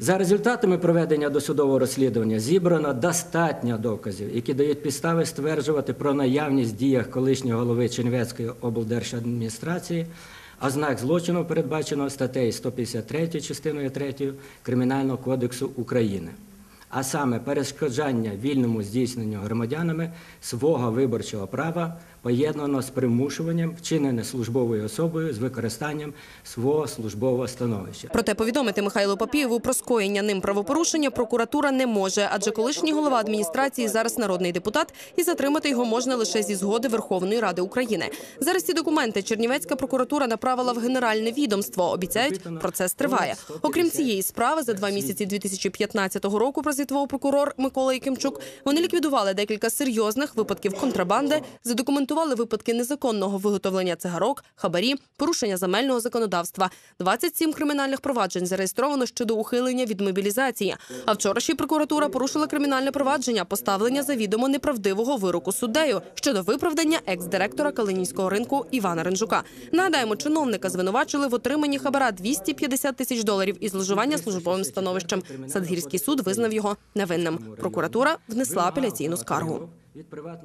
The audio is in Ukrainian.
За результатами проведення досудового розслідування зібрано достатньо доказів, які дають підстави стверджувати про наявність в діях колишнього голови Чернівецької облдержадміністрації ознак злочину, передбаченого статтею 153 частиною 3 Кримінального кодексу України, а саме перешкоджання вільному здійсненню громадянами свого виборчого права, поєднано з примушуванням, вчинене службовою особою з використанням свого службового становища. Проте повідомити Михайлу Папієву про скоєння ним правопорушення прокуратура не може, адже колишній голова адміністрації зараз народний депутат і затримати його можна лише зі згоди Верховної Ради України. Зараз ці документи Чернівецька прокуратура направила в Генеральне відомство. Обіцяють, процес триває. Окрім цієї справи, за 2 місяці 2015 року, прозвітував прокурор Микола Якимчук, вони ліквідували декілька серйозних випадків контрабанди, задокументували випадки незаконного виготовлення цигарок, хабарі, порушення земельного законодавства. 27 кримінальних проваджень зареєстровано щодо ухилення від мобілізації. А вчора ще прокуратура порушила кримінальне провадження поставлення завідомо неправдивого вироку суддею щодо виправдання екс-директора Калинівського ринку Івана Ринжука. Нагадаємо, чиновника звинувачили в отриманні хабара $250 тисяч і зловживання службовим становищем. Садгірський суд визнав його невинним. Прокуратура внесла апеляційну скаргу.